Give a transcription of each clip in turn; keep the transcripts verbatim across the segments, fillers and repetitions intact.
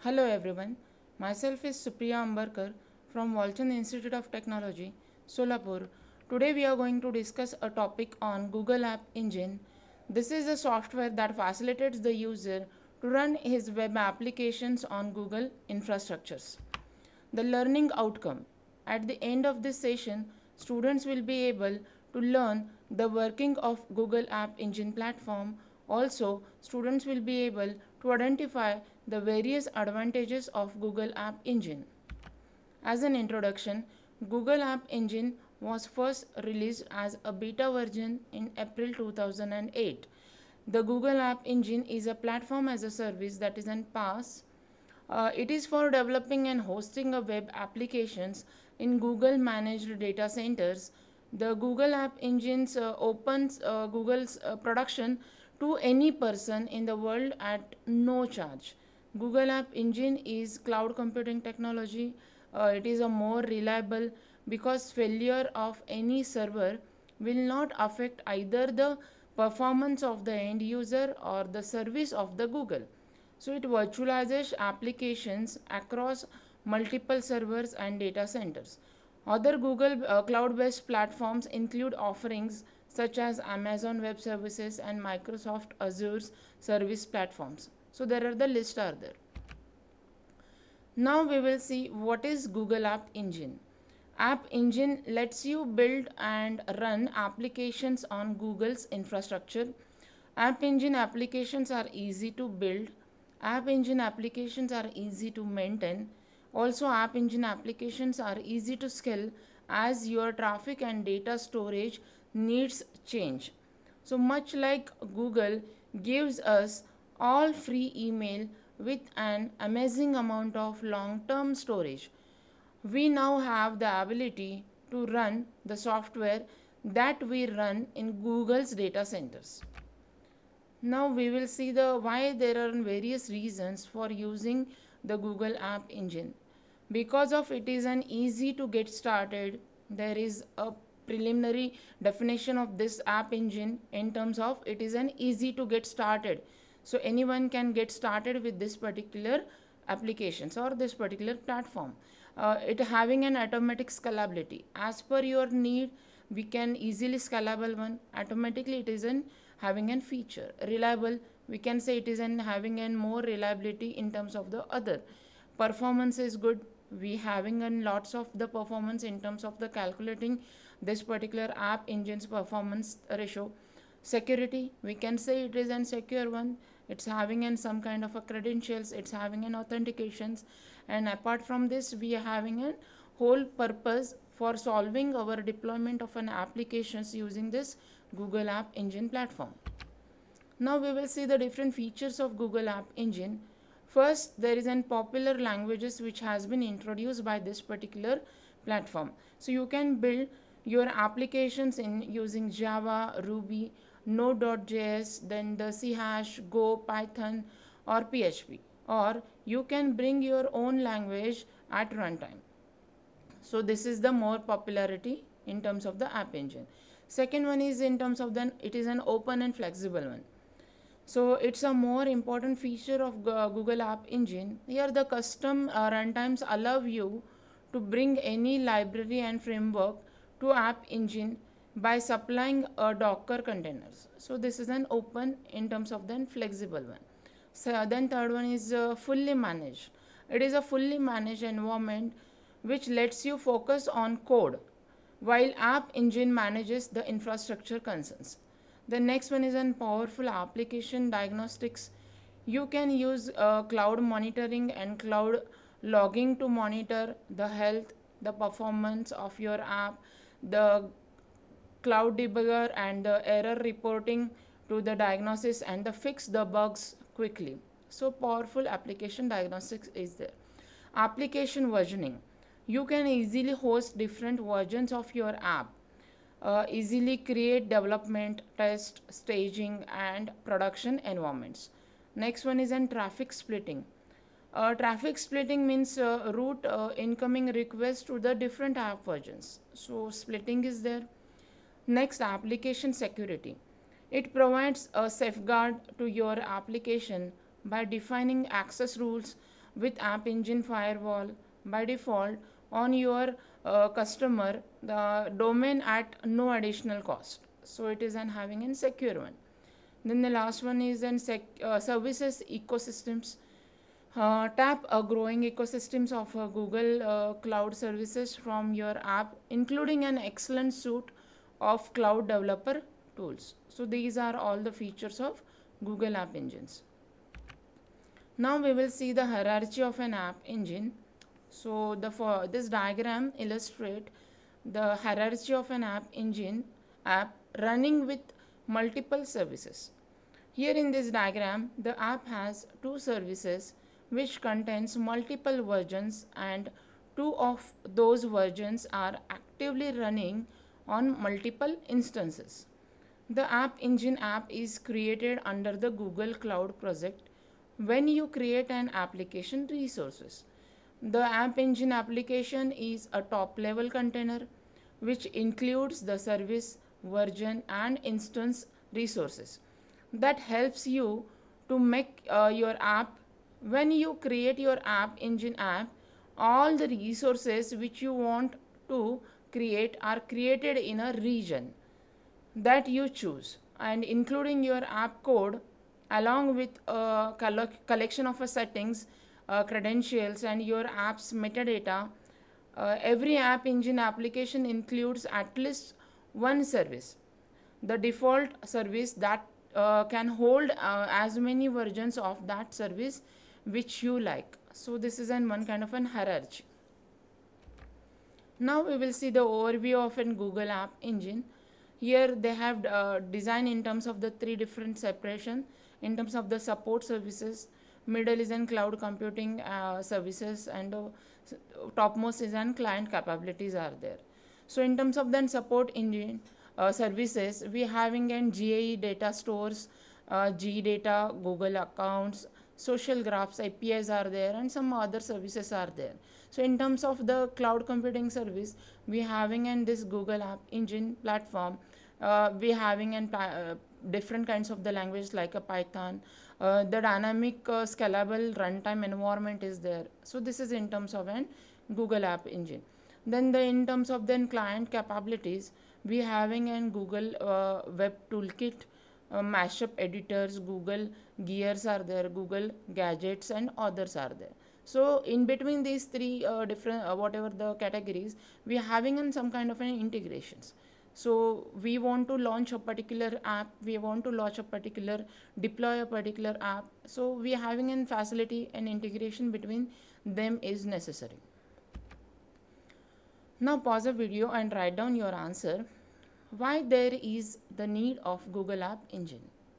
Hello everyone, myself is Supriya Ambarkar from Walchand Institute of Technology, Solapur. Today we are going to discuss a topic on Google App Engine. This is a software that facilitates the user to run his web applications on Google infrastructures. The learning outcome. At the end of this session, students will be able to learn the working of Google App Engine platform. Also, students will be able to identify the various advantages of Google App Engine. As an introduction, Google App Engine was first released as a beta version in April two thousand eight. The Google App Engine is a platform as a service that is in PaaS. Uh, it is for developing and hosting a web applications in Google managed data centers. The Google App Engines uh, opens uh, Google's uh, production to any person in the world at no charge. Google App Engine is cloud computing technology. Uh, it is a more reliable because failure of any server will not affect either the performance of the end user or the service of the Google. So it virtualizes applications across multiple servers and data centers. Other Google uh, cloud-based platforms include offerings such as Amazon Web Services and Microsoft Azure's service platforms. So there are the list are there. Now we will see what is Google App Engine. App Engine lets you build and run applications on Google's infrastructure. App Engine applications are easy to build. App Engine applications are easy to maintain. Also, App Engine applications are easy to scale as your traffic and data storage needs change. So much like Google gives us all free email with an amazing amount of long-term storage, we now have the ability to run the software that we run in Google's data centers. Now we will see the why there are various reasons for using the Google App Engine. Because of it is an easy to get started, there is a preliminary definition of this app engine in terms of it is an easy to get started. So anyone can get started with this particular applications or this particular platform. Uh, it having an automatic scalability. As per your need, we can easily scalable one. Automatically it is an having an feature. Reliable, we can say it is an having an more reliability in terms of the other. Performance is good. We having a lots of the performance in terms of the calculating this particular app engine's performance ratio. Security, we can say it is an secure one. It's having an some kind of a credentials, it's having an authentications, and apart from this we are having a whole purpose for solving our deployment of an applications using this Google App Engine platform. Now we will see the different features of Google App Engine. First, there is an popular languages which has been introduced by this particular platform. So you can build your applications in using Java, Ruby, Node dot J S, then the C hash, Go, Python or P H P, or you can bring your own language at runtime. So this is the more popularity in terms of the app engine. Second one is in terms of then it is an open and flexible one. So it's a more important feature of Google App Engine. Here the custom uh, runtimes allow you to bring any library and framework to App Engine by supplying a Docker containers. So this is an open in terms of then flexible one. So then third one is uh, fully managed. It is a fully managed environment which lets you focus on code while App Engine manages the infrastructure concerns. The next one is an powerful application diagnostics. You can use uh, cloud monitoring and cloud logging to monitor the health, the performance of your app, the cloud debugger and the error reporting to the diagnosis and the fix the bugs quickly. So powerful application diagnostics is there. Application versioning. You can easily host different versions of your app. Uh, easily create development, test, staging and production environments. Next one is an traffic splitting. Uh, traffic splitting means uh, route uh, incoming requests to the different app versions. So splitting is there. Next, application security. It provides a safeguard to your application by defining access rules, with App Engine Firewall by default on your uh, customer the domain at no additional cost. So it is an having a secure one. Then the last one is an sec- uh, services ecosystems. Uh, tap a growing ecosystems of uh, Google uh, Cloud services from your app, including an excellent suite of cloud developer tools. So these are all the features of Google App Engines. Now we will see the hierarchy of an app engine. So the for this diagram illustrate the hierarchy of an app engine app running with multiple services. Here in this diagram, the app has two services which contains multiple versions, and two of those versions are actively running on multiple instances. The App Engine app is created under the Google Cloud project when you create an application resources. The App Engine application is a top level container which includes the service, version and instance resources that helps you to make uh, your app. When you create your App Engine app, all the resources which you want to create are created in a region that you choose, and including your app code along with a collection of a settings, uh, credentials and your app's metadata. Uh, every App Engine application includes at least one service, the default service that uh, can hold uh, as many versions of that service which you like. So this is an one kind of an hierarchy. Now we will see the overview of an Google App Engine. Here they have uh, designed in terms of the three different separation. In terms of the support services, middle is an cloud computing uh, services, and uh, topmost is an client capabilities are there. So in terms of then support engine uh, services, we having an G A E data stores, uh, G data, Google accounts, social graphs, A P Is are there, and some other services are there. So in terms of the cloud computing service, we having in this Google App Engine platform, uh, we having an uh, different kinds of the language like a Python, uh, the dynamic uh, scalable runtime environment is there. So this is in terms of an Google App Engine. Then the in terms of then client capabilities, we having an Google uh, Web Toolkit, uh, mashup editors, Google Gears are there, Google Gadgets and others are there. So in between these three uh, different uh, whatever the categories, we are having in some kind of an integrations. So we want to launch a particular app, we want to launch a particular, deploy a particular app. So we are having an facility and integration between them is necessary. Now pause the video and write down your answer. Why there is the need of Google App Engine?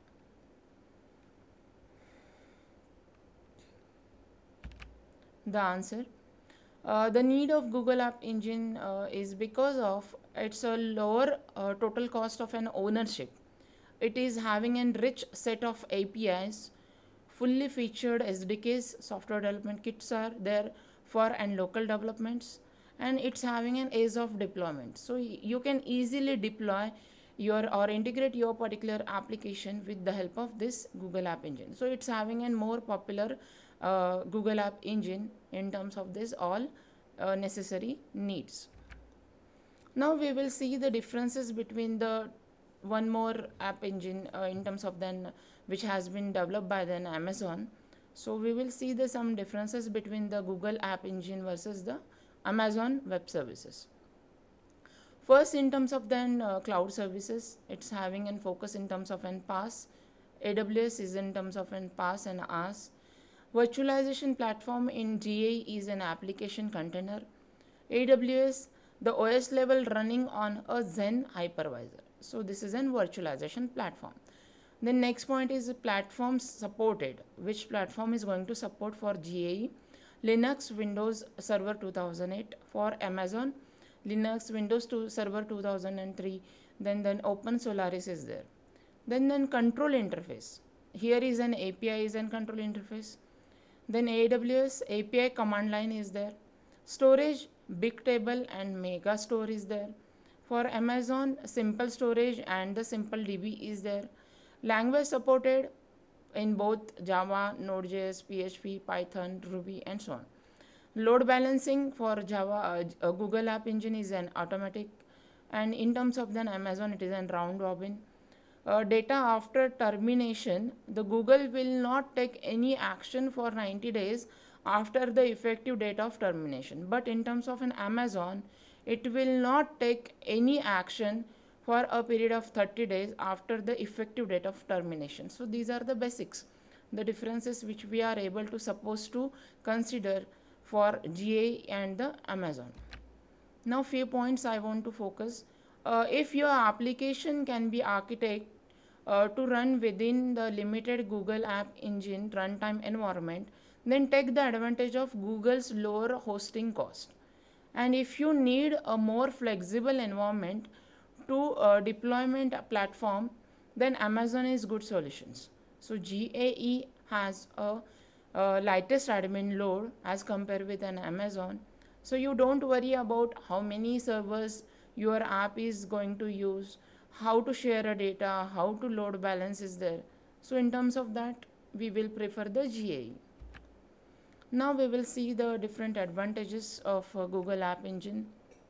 The answer, uh, the need of Google App Engine uh, is because of it's a lower uh, total cost of an ownership. It is having a rich set of A P Is, fully featured S D Ks, software development kits are there for and local developments, and it's having an ease of deployment. So you can easily deploy your or integrate your particular application with the help of this Google App Engine. So it's having a more popular uh, Google App Engine in terms of this all uh, necessary needs. Now we will see the differences between the one more app engine uh, in terms of then which has been developed by then Amazon. So we will see the some differences between the Google App Engine versus the Amazon Web Services. First, in terms of then uh, cloud services, it's having a focus in terms of an PaaS. A W S is in terms of an PaaS and IaaS. Virtualization platform in G A E is an application container. A W S, the O S level running on a Zen hypervisor. So this is an virtualization platform. The next point is platforms supported. Which platform is going to support for G A E? Linux, Windows Server two thousand eight. For Amazon, Linux, Windows two, Server two thousand three. Then then Open Solaris is there. Then then control interface. Here is an A P I is an control interface. Then A W S A P I command line is there. Storage, Bigtable and Megastore is there. For Amazon, simple storage and the simple D B is there. Language supported, in both Java, Node.js, P H P, Python, Ruby, and so on. Load balancing for Java, uh, uh, Google App Engine is an automatic, and in terms of then Amazon, it is a round robin. Uh, data after termination, the Google will not take any action for ninety days after the effective date of termination. But in terms of an Amazon, it will not take any action for a period of thirty days after the effective date of termination. So these are the basics, the differences which we are able to suppose to consider for G A E and the Amazon. Now few points I want to focus. Uh, if your application can be architect uh, to run within the limited Google App Engine runtime environment, then take the advantage of Google's lower hosting cost. And if you need a more flexible environment to uh, deployment platform, then Amazon is good solutions. So G A E has a, a lightest admin load as compared with an Amazon. So you don't worry about how many servers your app is going to use, how to share a data, how to load balance is there. So in terms of that, we will prefer the G A E. Now we will see the different advantages of uh, Google App Engine.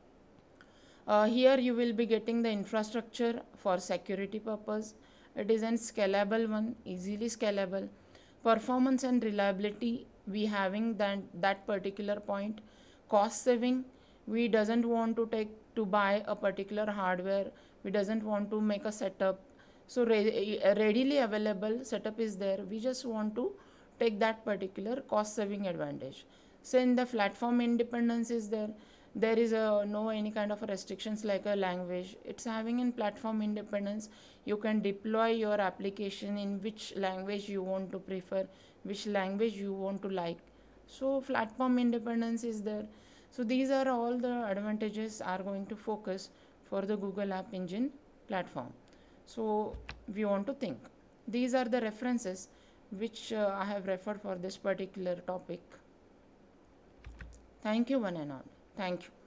Uh, here you will be getting the infrastructure for security purpose. It is a scalable one, easily scalable. Performance and reliability, we having that, that particular point. Cost saving, we doesn't want to take to buy a particular hardware, we doesn't want to make a setup. So re readily available setup is there, we just want to take that particular cost saving advantage. So in the platform independence is there, there is a no any kind of restrictions like a language. It's having in platform independence, you can deploy your application in which language you want to prefer, which language you want to like. So platform independence is there. So these are all the advantages are going to focus for the Google App Engine platform. So we want to think. These are the references which uh, I have referred for this particular topic. Thank you one and all. Thank you.